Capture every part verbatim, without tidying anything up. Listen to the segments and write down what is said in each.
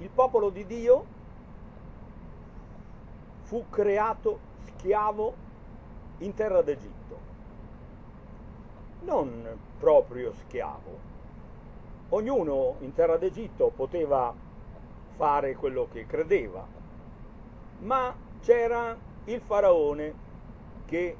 il popolo di Dio fu creato schiavo in terra d'Egitto, non proprio schiavo. Ognuno in terra d'Egitto poteva fare quello che credeva, ma c'era il faraone che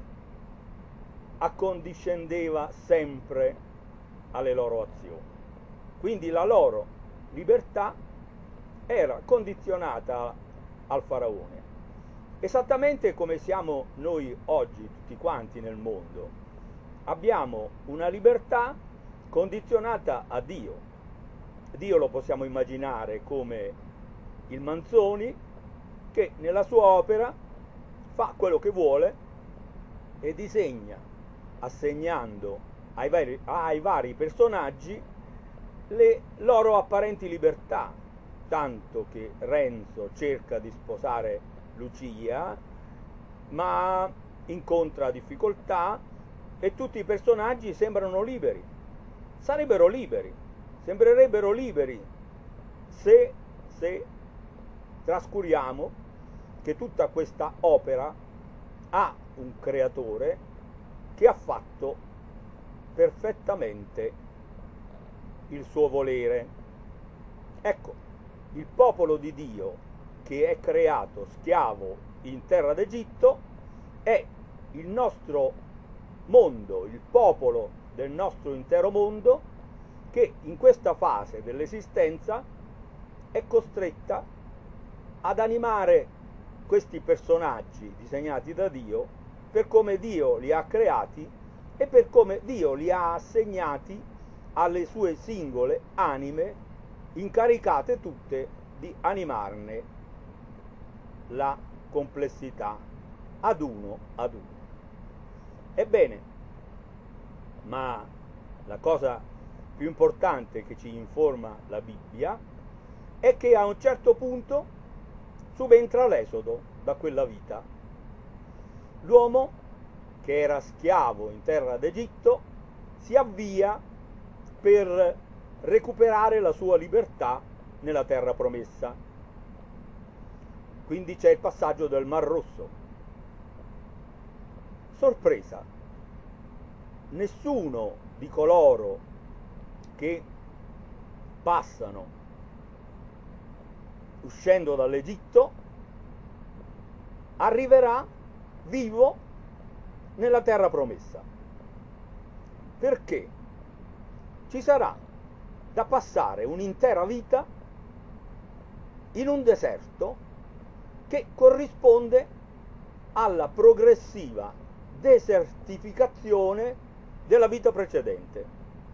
accondiscendeva sempre alle loro azioni. Quindi la loro libertà era condizionata al faraone, esattamente come siamo noi oggi tutti quanti nel mondo. Abbiamo una libertà condizionata a Dio. Dio lo possiamo immaginare come il Manzoni che nella sua opera fa quello che vuole e disegna, assegnando ai vari, ai vari personaggi le loro apparenti libertà, tanto che Renzo cerca di sposare Lucia, ma incontra difficoltà e tutti i personaggi sembrano liberi, sarebbero liberi, sembrerebbero liberi se, se trascuriamo che tutta questa opera ha un creatore che ha fatto perfettamente il suo volere. Ecco, il popolo di Dio che è creato schiavo in terra d'Egitto è il nostro mondo, il popolo del nostro intero mondo, che in questa fase dell'esistenza è costretta ad animare questi personaggi disegnati da Dio per come Dio li ha creati e per come Dio li ha assegnati alle sue singole anime, incaricate tutte di animarne la complessità ad uno ad uno. Ebbene, ma la cosa più importante che ci informa la Bibbia è che a un certo punto subentra l'Esodo da quella vita. L'uomo che era schiavo in terra d'Egitto si avvia per recuperare la sua libertà nella terra promessa. Quindi c'è il passaggio del Mar Rosso. Sorpresa, nessuno di coloro che passano uscendo dall'Egitto arriverà vivo nella terra promessa. Perché? Ci sarà da passare un'intera vita in un deserto che corrisponde alla progressiva desertificazione della vita precedente,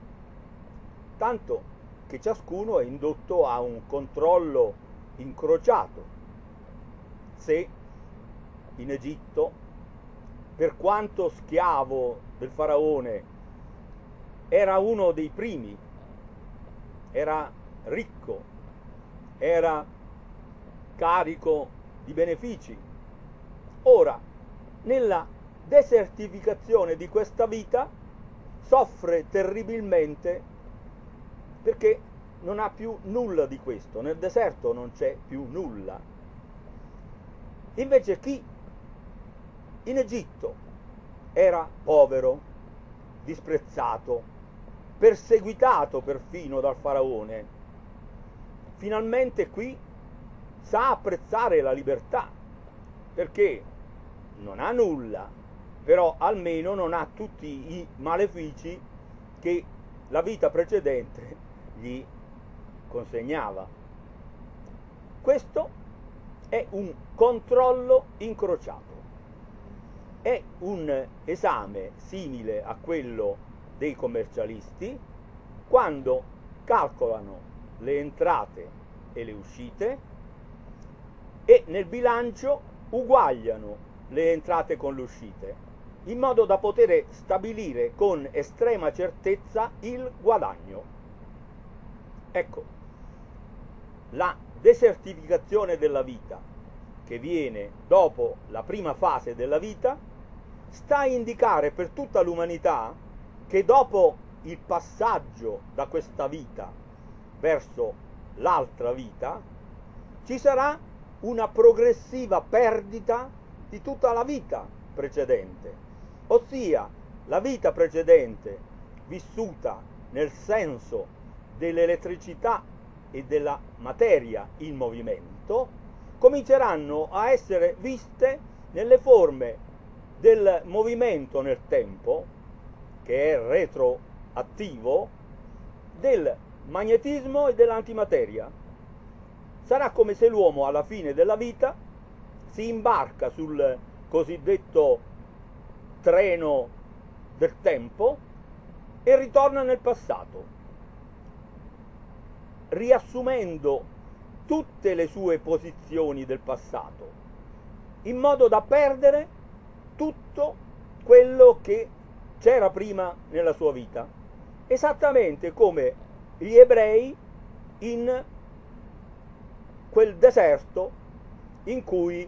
tanto che ciascuno è indotto a un controllo incrociato. Se in Egitto, per quanto schiavo del faraone, era uno dei primi, era ricco, era carico di benefici, ora nella desertificazione di questa vita soffre terribilmente perché non ha più nulla di questo, nel deserto non c'è più nulla. Invece chi in Egitto era povero, disprezzato, perseguitato perfino dal faraone, finalmente qui sa apprezzare la libertà, perché non ha nulla, però almeno non ha tutti i malefici che la vita precedente gli consegnava. Questo è un controllo incrociato, è un esame simile a quello dei commercialisti quando calcolano le entrate e le uscite e nel bilancio uguagliano le entrate con le uscite, in modo da poter stabilire con estrema certezza il guadagno. Ecco, la desertificazione della vita che viene dopo la prima fase della vita sta a indicare per tutta l'umanità che dopo il passaggio da questa vita verso l'altra vita ci sarà una progressiva perdita di tutta la vita precedente, ossia la vita precedente vissuta nel senso dell'elettricità e della materia in movimento cominceranno a essere viste nelle forme del movimento nel tempo, che è retroattivo, del magnetismo e dell'antimateria. Sarà come se l'uomo alla fine della vita si imbarca sul cosiddetto treno del tempo e ritorna nel passato, riassumendo tutte le sue posizioni del passato, in modo da perdere tutto quello che c'era prima nella sua vita, esattamente come gli ebrei in quel deserto in cui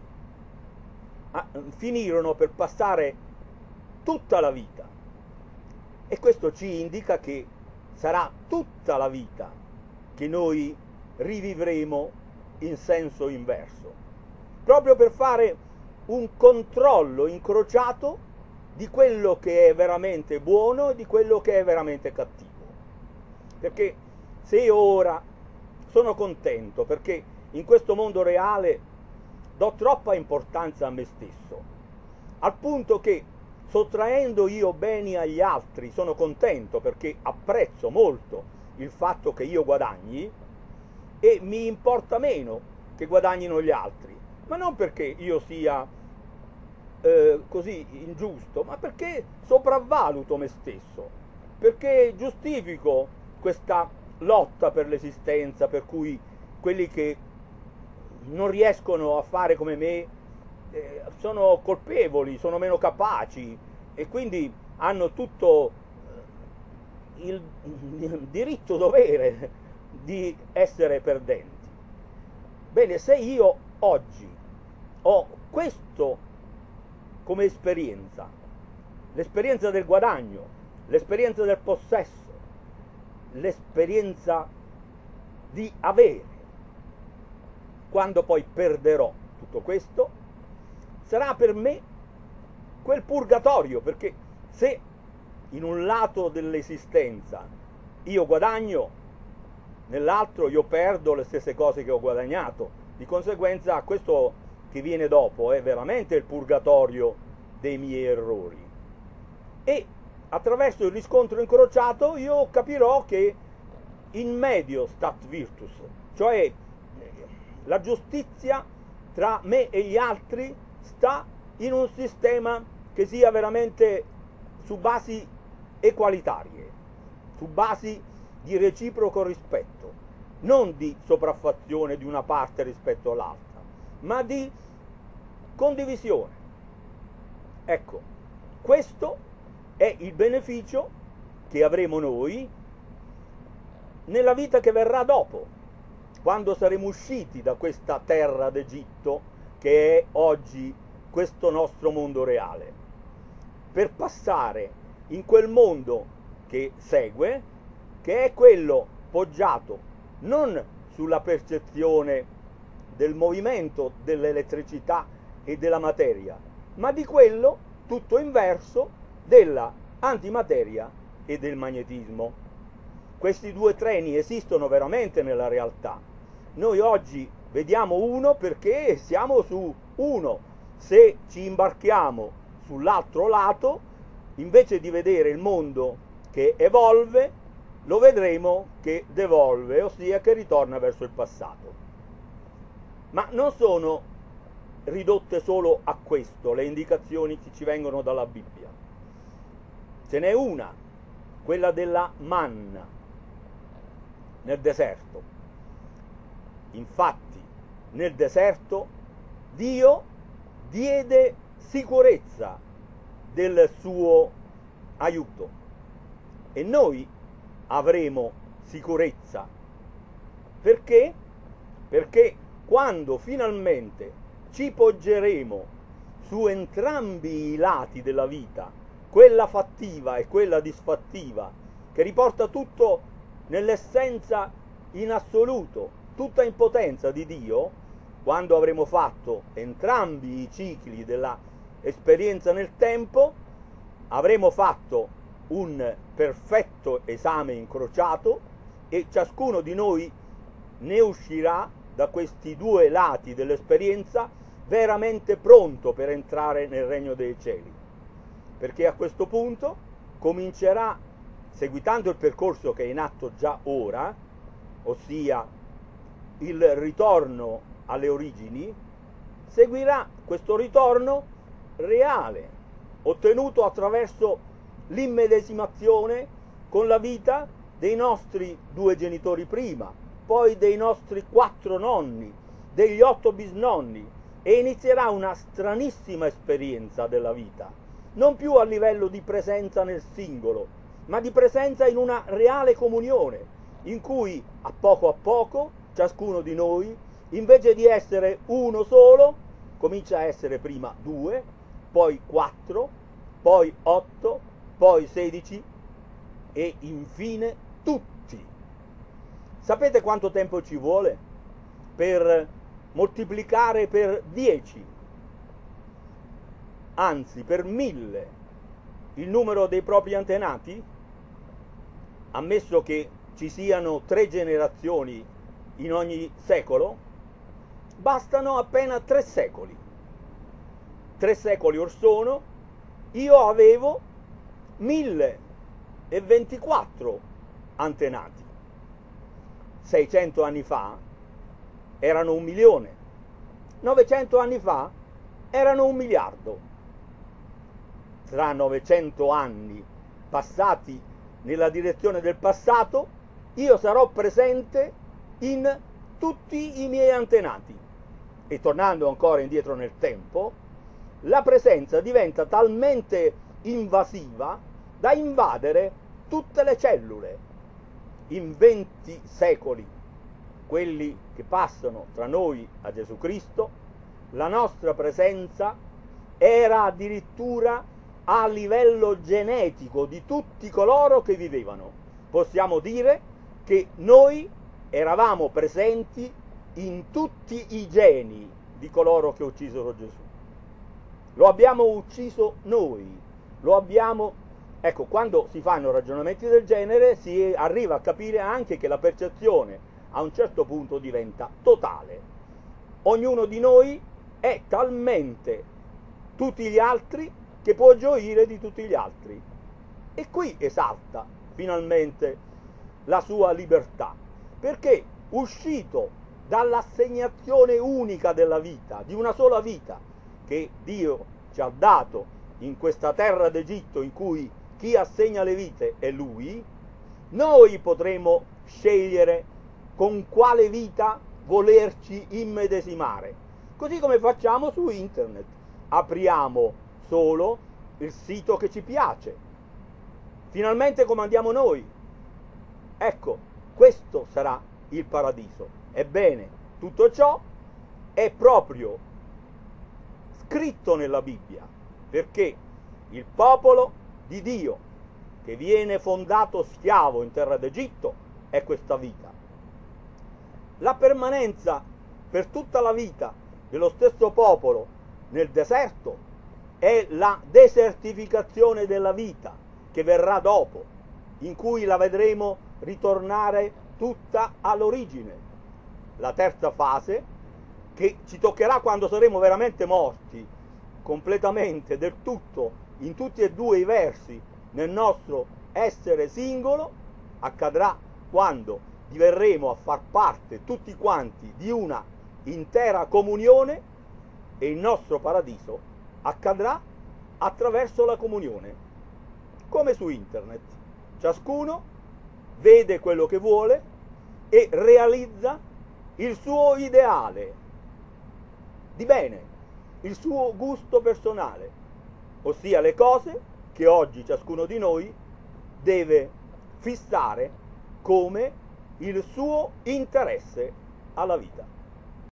finirono per passare tutta la vita. E questo ci indica che sarà tutta la vita che noi rivivremo in senso inverso, proprio per fare un controllo incrociato di quello che è veramente buono e di quello che è veramente cattivo. Perché se ora sono contento perché in questo mondo reale do troppa importanza a me stesso, al punto che sottraendo io beni agli altri sono contento perché apprezzo molto il fatto che io guadagni e mi importa meno che guadagnino gli altri, ma non perché io sia eh, così ingiusto, ma perché sopravvaluto me stesso, perché giustifico questa lotta per l'esistenza, per cui quelli che non riescono a fare come me eh, sono colpevoli, sono meno capaci e quindi hanno tutto il, il diritto dovere di essere perdenti. Bene, se io oggi ho questo come esperienza, l'esperienza del guadagno, l'esperienza del possesso, l'esperienza di avere, quando poi perderò tutto questo, sarà per me quel purgatorio, perché se in un lato dell'esistenza io guadagno, nell'altro io perdo le stesse cose che ho guadagnato, di conseguenza questo che viene dopo è veramente il purgatorio dei miei errori. E attraverso il riscontro incrociato io capirò che in medio stat virtus, cioè la giustizia tra me e gli altri sta in un sistema che sia veramente su basi equalitarie, su basi di reciproco rispetto, non di sopraffazione di una parte rispetto all'altra, ma di condivisione. Ecco, questo è il beneficio che avremo noi nella vita che verrà dopo, quando saremo usciti da questa terra d'Egitto che è oggi questo nostro mondo reale, per passare in quel mondo che segue, che è quello poggiato non sulla percezione del movimento dell'elettricità e della materia, ma di quello tutto inverso della antimateria e del magnetismo. Questi due treni esistono veramente nella realtà. Noi oggi vediamo uno perché siamo su uno. Se ci imbarchiamo sull'altro lato, invece di vedere il mondo che evolve, lo vedremo che devolve, ossia che ritorna verso il passato. Ma non sono ridotte solo a questo le indicazioni che ci vengono dalla Bibbia. Ce n'è una, quella della manna nel deserto. Infatti, nel deserto Dio diede sicurezza del suo aiuto e noi avremo sicurezza. Perché? Perché quando finalmente ci poggeremo su entrambi i lati della vita, quella fattiva e quella disfattiva, che riporta tutto nell'essenza in assoluto, tutta in potenza di Dio, quando avremo fatto entrambi i cicli della esperienza nel tempo, avremo fatto un perfetto esame incrociato e ciascuno di noi ne uscirà da questi due lati dell'esperienza veramente pronto per entrare nel regno dei cieli, perché a questo punto comincerà, seguitando il percorso che è in atto già ora, ossia il ritorno alle origini, seguirà questo ritorno reale, ottenuto attraverso l'immedesimazione con la vita dei nostri due genitori prima, poi dei nostri quattro nonni, degli otto bisnonni, e inizierà una stranissima esperienza della vita, non più a livello di presenza nel singolo, ma di presenza in una reale comunione, in cui a poco a poco ciascuno di noi, invece di essere uno solo, comincia a essere prima due, poi quattro, poi otto, poi sedici e infine tutti. Sapete quanto tempo ci vuole per moltiplicare per dieci, anzi per mille, il numero dei propri antenati? Ammesso che ci siano tre generazioni in ogni secolo, bastano appena tre secoli. Tre secoli or sono, io avevo mille e ventiquattro antenati. seicento anni fa erano un milione, novecento anni fa erano un miliardo. Tra novecento anni passati nella direzione del passato, io sarò presente in tutti i miei antenati. E tornando ancora indietro nel tempo, la presenza diventa talmente invasiva da invadere tutte le cellule. In venti secoli, quelli che passano tra noi a Gesù Cristo, la nostra presenza era addirittura a livello genetico di tutti coloro che vivevano. Possiamo dire che noi eravamo presenti in tutti i geni di coloro che uccisero Gesù. Lo abbiamo ucciso noi, lo abbiamo... Ecco, quando si fanno ragionamenti del genere si arriva a capire anche che la percezione a un certo punto diventa totale. Ognuno di noi è talmente tutti gli altri che può gioire di tutti gli altri. E qui esalta finalmente la sua libertà, perché uscito dall'assegnazione unica della vita, di una sola vita, che Dio ci ha dato in questa terra d'Egitto in cui chi assegna le vite è Lui, noi potremo scegliere con quale vita volerci immedesimare, così come facciamo su internet. Apriamo solo il sito che ci piace, finalmente comandiamo noi. Ecco, questo sarà il paradiso. Ebbene, tutto ciò è proprio scritto nella Bibbia, perché il popolo di Dio che viene fondato schiavo in terra d'Egitto è questa vita. La permanenza per tutta la vita dello stesso popolo nel deserto è la desertificazione della vita che verrà dopo, in cui la vedremo ritornare tutta all'origine. La terza fase, che ci toccherà quando saremo veramente morti, completamente, del tutto, in tutti e due i versi, nel nostro essere singolo, accadrà quando diverremo a far parte tutti quanti di una intera comunione, e il nostro paradiso accadrà attraverso la comunione, come su internet. Ciascuno vede quello che vuole e realizza il suo ideale di bene, il suo gusto personale, ossia le cose che oggi ciascuno di noi deve fissare come il suo interesse alla vita.